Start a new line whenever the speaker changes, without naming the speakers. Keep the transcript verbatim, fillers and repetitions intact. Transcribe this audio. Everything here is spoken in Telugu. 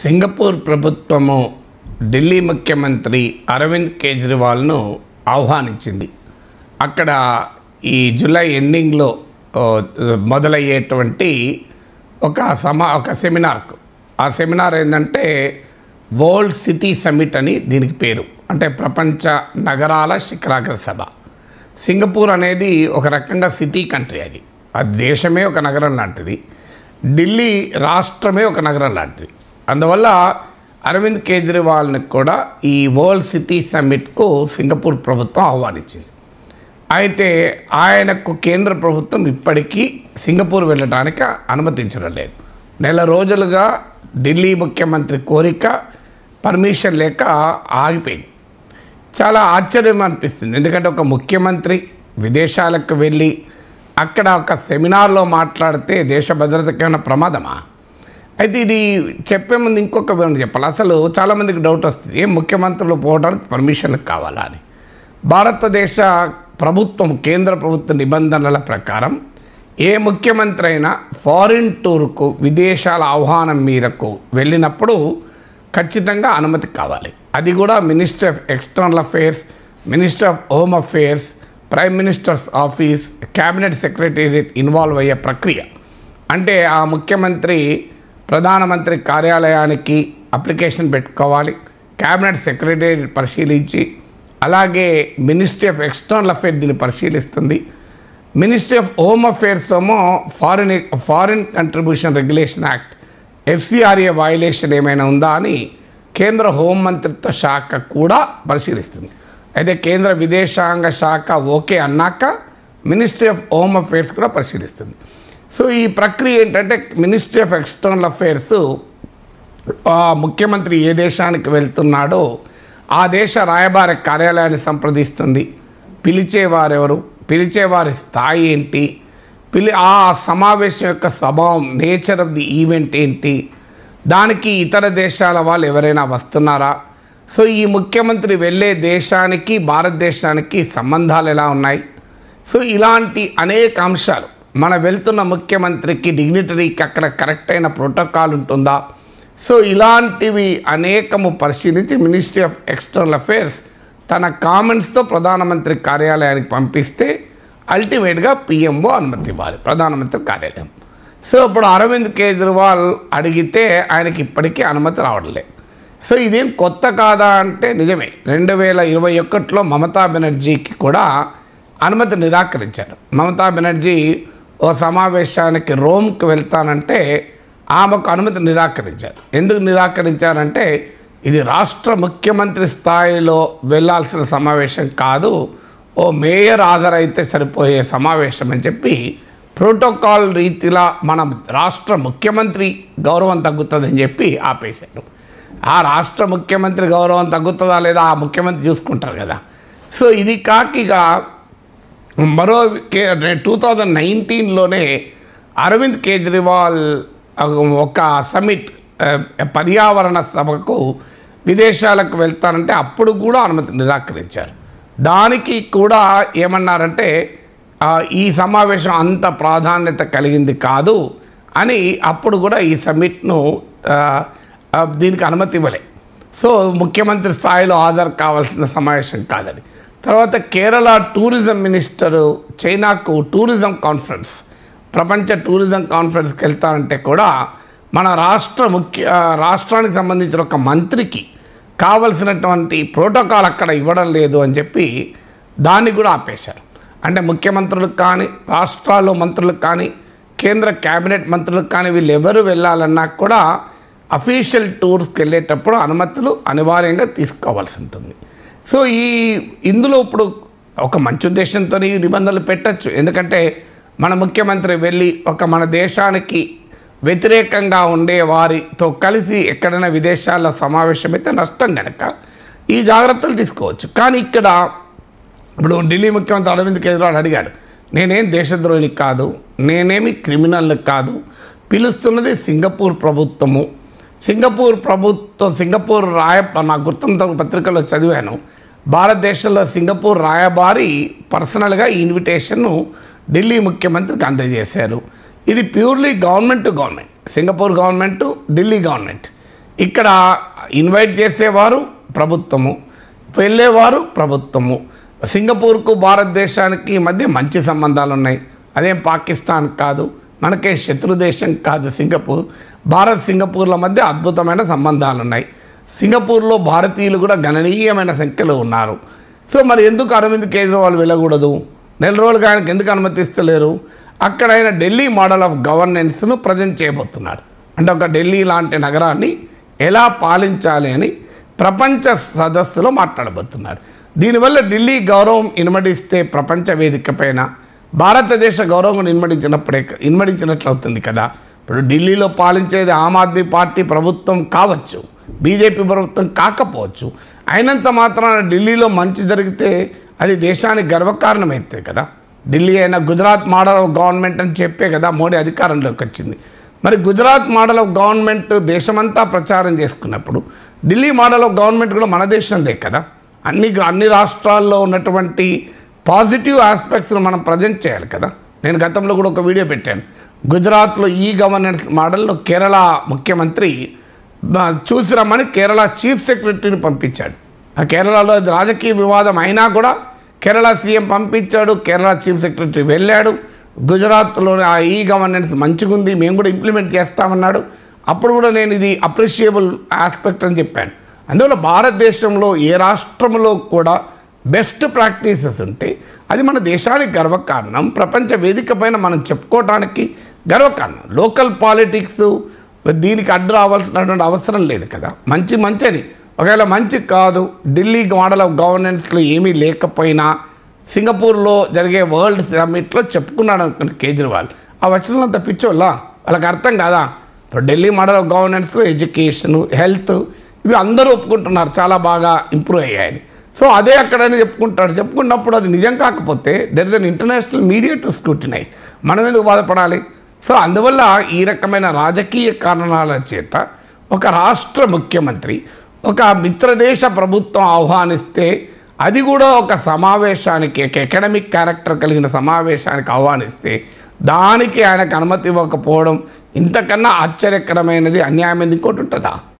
సింగపూర్ ప్రభుత్వము ఢిల్లీ ముఖ్యమంత్రి అరవింద్ కేజ్రీవాల్ను ఆహ్వానించింది. అక్కడ ఈ జూలై ఎండింగ్లో మొదలయ్యేటువంటి ఒక సమా ఒక సెమినార్కు ఆ సెమినార్ ఏంటంటే వరల్డ్ సిటీ సమిట్ అని దీనికి పేరు. అంటే ప్రపంచ నగరాల శిఖరాగ్ర సభ. సింగపూర్ అనేది ఒక రకంగా సిటీ కంట్రీ. అది ఆ దేశమే ఒక నగరం లాంటిది, ఢిల్లీ రాష్ట్రమే ఒక నగరం లాంటిది. అందువల్ల అరవింద్ కేజ్రీవాల్ని కూడా ఈ వరల్డ్ సిటీ సమ్మిట్కు సింగపూర్ ప్రభుత్వం ఆహ్వానించింది. అయితే ఆయనకు కేంద్ర ప్రభుత్వం ఇప్పటికీ సింగపూర్ వెళ్ళడానికి అనుమతించడం లేదు. నెల రోజులుగా ఢిల్లీ ముఖ్యమంత్రి కోరిక పర్మిషన్ లేక ఆగిపోయింది. చాలా ఆశ్చర్యం అనిపిస్తుంది. ఎందుకంటే ఒక ముఖ్యమంత్రి విదేశాలకు వెళ్ళి అక్కడ ఒక సెమినార్లో మాట్లాడితే దేశ భద్రతకి ఏమైనా ప్రమాదమా? అయితే ఇది చెప్పే ముందు ఇంకొక వివరణ చెప్పాలి. అసలు చాలామందికి డౌట్ వస్తుంది, ఏ ముఖ్యమంత్రులు పోవడానికి పర్మిషన్లు కావాలా అని. భారతదేశ ప్రభుత్వం కేంద్ర ప్రభుత్వ నిబంధనల ప్రకారం ఏ ముఖ్యమంత్రి అయినా ఫారిన్ టూర్కు విదేశాల ఆహ్వానం మేరకు వెళ్ళినప్పుడు ఖచ్చితంగా అనుమతి కావాలి. అది కూడా ministry of external affairs, ministry of home affairs, prime minister's office, cabinet secretariat involve అయ్యే ప్రక్రియ. అంటే ఆ ముఖ్యమంత్రి ప్రధానమంత్రి కార్యాలయానికి అప్లికేషన్ పెట్టుకోవాలి, క్యాబినెట్ సెక్రటేరియట్ పరిశీలించి, అలాగే మినిస్ట్రీ ఆఫ్ ఎక్స్టర్నల్ అఫేర్స్ దీన్ని పరిశీలిస్తుంది. మినిస్ట్రీ ఆఫ్ హోమ్ అఫేర్స్ ఏమో foreign foreign contribution regulation act FCRA violation ఏమైనా ఉందా అని కేంద్ర హోంమంత్రిత్వ శాఖ కూడా పరిశీలిస్తుంది. అయితే కేంద్ర విదేశాంగ శాఖ ఓకే అన్నాక మినిస్ట్రీ ఆఫ్ హోమ్ అఫేర్స్ కూడా పరిశీలిస్తుంది. సో ఈ ప్రక్రియ ఏంటంటే మినిస్ట్రీ ఆఫ్ ఎక్స్టర్నల్ అఫేర్స్ ముఖ్యమంత్రి ఏ దేశానికి వెళ్తున్నాడో ఆ దేశ రాయబార కార్యాలయాన్ని సంప్రదిస్తుంది. పిలిచేవారెవరు, పిలిచేవారి స్థాయి ఏంటి, పిలి ఆ సమావేశం యొక్క స్వభావం, నేచర్ ఆఫ్ ది ఈవెంట్ ఏంటి, దానికి ఇతర దేశాల వాళ్ళు ఎవరైనా వస్తున్నారా, సో ఈ ముఖ్యమంత్రి వెళ్ళే దేశానికి భారతదేశానికి సంబంధాలు ఎలా ఉన్నాయి, సో ఇలాంటి అనేక అంశాలు. మన వెళ్తున్న ముఖ్యమంత్రికి డిగ్నిటరీకి అక్కడ కరెక్ట్ అయిన ప్రోటోకాల్ ఉంటుందా, సో ఇలాంటివి అనేకము పరిశీలించి మినిస్ట్రీ ఆఫ్ ఎక్స్టర్నల్ అఫేర్స్ తన కామెంట్స్తో ప్రధానమంత్రి కార్యాలయానికి పంపిస్తే అల్టిమేట్గా పిఎంఓ అనుమతి ఇవ్వాలి, ప్రధానమంత్రి కార్యాలయం. సో ఇప్పుడు అరవింద్ కేజ్రీవాల్ అడిగితే ఆయనకి ఇప్పటికీ అనుమతి రావట్లేదు. సో ఇదేం కొత్త కాదా అంటే నిజమే. రెండు వేల ఇరవై ఒకటిలో మమతా బెనర్జీకి కూడా అనుమతి నిరాకరించారు. మమతా బెనర్జీ ఓ సమావేశానికి రోమ్కి వెళ్తానంటే ఆమెకు అనుమతి నిరాకరించారు. ఎందుకు నిరాకరించారంటే ఇది రాష్ట్ర ముఖ్యమంత్రి స్థాయిలో వెళ్ళాల్సిన సమావేశం కాదు, ఓ మేయర్ హాజరైతే సరిపోయే సమావేశం అని చెప్పి ప్రోటోకాల్ రీతిలా మన రాష్ట్ర ముఖ్యమంత్రి గౌరవం తగ్గుతుందని చెప్పి ఆపేశారు. ఆ రాష్ట్ర ముఖ్యమంత్రి గౌరవం తగ్గుతుందా లేదా ఆ ముఖ్యమంత్రి చూసుకుంటారు కదా. సో ఇది కాకిగా మరో టూ థౌజండ్ నైన్టీన్లోనే అరవింద్ కేజ్రీవాల్ ఒక సమిట్ పర్యావరణ సభకు విదేశాలకు వెళ్తానంటే అప్పుడు కూడా అనుమతి నిరాకరించారు. దానికి కూడా ఏమన్నారంటే ఈ సమావేశం అంత ప్రాధాన్యత కలిగింది కాదు అని అప్పుడు కూడా ఈ సమ్మిట్ను దీనికి అనుమతి ఇవ్వలే. సో ముఖ్యమంత్రి స్థాయిలో హాజరు కావాల్సిన సమావేశం కాదని. తర్వాత కేరళ టూరిజం మినిస్టరు చైనాకు టూరిజం కాన్ఫరెన్స్, ప్రపంచ టూరిజం కాన్ఫరెన్స్కి వెళ్తానంటే కూడా మన రాష్ట్ర ముఖ్య రాష్ట్రానికి సంబంధించిన ఒక మంత్రికి కావలసినటువంటి ప్రోటోకాల్ అక్కడ ఇవ్వడం లేదు అని చెప్పి దాన్ని కూడా ఆపేశారు. అంటే ముఖ్యమంత్రులకు కానీ, రాష్ట్రాల్లో మంత్రులకు కానీ, కేంద్ర క్యాబినెట్ మంత్రులకు కానీ వీళ్ళు ఎవరు వెళ్ళాలన్నా కూడా అఫీషియల్ టూర్స్కి వెళ్ళేటప్పుడు అనుమతులు అనివార్యంగా తీసుకోవాల్సి ఉంటుంది. సో ఈ ఇందులో ఇప్పుడు ఒక మంచి ఉద్దేశంతో ఈ నిబంధనలు పెట్టచ్చు. ఎందుకంటే మన ముఖ్యమంత్రి వెళ్ళి ఒక మన దేశానికి వ్యతిరేకంగా ఉండే వారితో కలిసి ఎక్కడైనా విదేశాల్లో సమావేశమైతే నష్టం కనుక ఈ జాగ్రత్తలు తీసుకోవచ్చు. కానీ ఇక్కడ ఇప్పుడు ఢిల్లీ ముఖ్యమంత్రి అరవింద్ కేజ్రీవాల్ అడిగాడు, నేనేం దేశద్రోహిని కాదు, నేనేమి క్రిమినల్ని కాదు, పిలుస్తున్నది సింగపూర్ ప్రభుత్వము. సింగపూర్ ప్రభుత్వం సింగపూర్ రాయ నాకు గుర్తున్న పత్రికలో చదివాను, భారతదేశంలో సింగపూర్ రాయబారి పర్సనల్గా ఈ ఇన్విటేషన్ను ఢిల్లీ ముఖ్యమంత్రికి అందజేశారు. ఇది purely government to government, Singapore government Delhi government ఇక్కడ ఇన్వైట్ చేసేవారు ప్రభుత్వము, వెళ్ళేవారు ప్రభుత్వము. సింగపూర్కు భారతదేశానికి మధ్య మంచి సంబంధాలు ఉన్నాయి. అదేం పాకిస్తాన్ కాదు, మనకే శత్రు దేశం కాదు సింగపూర్. భారత్ సింగపూర్ల మధ్య అద్భుతమైన సంబంధాలు ఉన్నాయి. సింగపూర్లో భారతీయులు కూడా గణనీయమైన సంఖ్యలో ఉన్నారు. సో మరి ఎందుకు అరవింద్ కేజ్రీవాల్ వెళ్ళకూడదు? నెల రోజులుగా ఆయనకు ఎందుకు అనుమతిస్తలేరు? అక్కడ ఆయన ఢిల్లీ మోడల్ ఆఫ్ గవర్నెన్స్ను ప్రజెంట్ చేయబోతున్నాడు. అంటే ఒక ఢిల్లీ లాంటి నగరాన్ని ఎలా పాలించాలి అని ప్రపంచ సదస్సులో మాట్లాడబోతున్నాడు. దీనివల్ల ఢిల్లీ గౌరవం ఇనుమడిస్తే ప్రపంచ వేదిక పైన భారతదేశ గౌరవం ఇన్మడించినప్పుడే ఇన్మడించినట్లు అవుతుంది కదా. ఇప్పుడు ఢిల్లీలో పాలించేది ఆమ్ ఆద్మీ పార్టీ ప్రభుత్వం కావచ్చు, బీజేపీ ప్రభుత్వం కాకపోవచ్చు. అయినంత మాత్రాన ఢిల్లీలో మంచి జరిగితే అది దేశానికి గర్వకారణమైతే కదా. ఢిల్లీ అయినా గుజరాత్ మోడల్ ఆఫ్ గవర్నమెంట్ అని చెప్పే కదా మోడీ అధికారంలోకి వచ్చింది. మరి గుజరాత్ మోడల్ ఆఫ్ గవర్నమెంట్ దేశమంతా ప్రచారం చేసుకున్నప్పుడు ఢిల్లీ మోడల్ ఆఫ్ గవర్నమెంట్ కూడా మన దేశందే కదా. అన్ని అన్ని రాష్ట్రాల్లో ఉన్నటువంటి పాజిటివ్ ఆస్పెక్ట్స్ను మనం ప్రజెంట్ చేయాలి కదా. నేను గతంలో కూడా ఒక వీడియో పెట్టాను. గుజరాత్లో ఈ గవర్నెన్స్ మోడల్లో కేరళ ముఖ్యమంత్రి చూసి రమ్మని కేరళ చీఫ్ సెక్రటరీని పంపించాడు. ఆ కేరళలో రాజకీయ వివాదం అయినా కూడా కేరళ సీఎం పంపించాడు, కేరళ చీఫ్ సెక్రటరీ వెళ్ళాడు. గుజరాత్లో ఆ ఈ గవర్నెన్స్ మంచిగా ఉంది, మేము కూడా ఇంప్లిమెంట్ చేస్తామన్నాడు. అప్పుడు కూడా నేను ఇది అప్రిషియబుల్ ఆస్పెక్ట్ అని చెప్పాను. అందువల్ల భారతదేశంలో ఏ రాష్ట్రంలో కూడా బెస్ట్ ప్రాక్టీసెస్ ఉంటే అది మన దేశానికి గర్వకారణం, ప్రపంచ వేదిక పైన మనం చెప్పుకోవడానికి గర్వకారణం. లోకల్ పాలిటిక్స్ దీనికి అడ్డు రావాల్సినటువంటి అవసరం లేదు కదా. మంచి మంచిని ఒకవేళ మంచి కాదు, ఢిల్లీ మోడల్ ఆఫ్ గవర్నెన్స్లో ఏమీ లేకపోయినా సింగపూర్లో జరిగే వరల్డ్ సమ్మిట్లో చెప్పుకున్నాడు అనుకోండి కేజ్రీవాల్. ఆ వచనంతా పిచ్చోళ్ళ వాళ్ళకి అర్థం కాదా? ఇప్పుడు ఢిల్లీ మోడల్ ఆఫ్ గవర్నెన్స్లో ఎడ్యుకేషను, హెల్త్ ఇవి అందరూ ఒప్పుకుంటున్నారు చాలా బాగా ఇంప్రూవ్ అయ్యాయని. సో అదే అక్కడైనా చెప్పుకుంటాడు. చెప్పుకున్నప్పుడు అది నిజం కాకపోతే there is an international media to scrutinize. మనం ఎందుకు బాధపడాలి? సో అందువల్ల ఈ రకమైన రాజకీయ కారణాల చేత ఒక రాష్ట్ర ముఖ్యమంత్రి ఒక మిత్రదేశ ప్రభుత్వం ఆహ్వానిస్తే అది కూడా ఒక సమావేశానికి ఒక ఎకడమిక్ క్యారెక్టర్ కలిగిన సమావేశానికి ఆహ్వానిస్తే దానికి ఆయనకు అనుమతి ఇవ్వకపోవడం ఇంతకన్నా ఆశ్చర్యకరమైనది అన్యాయమైనది ఇంకోటి ఉంటుందా?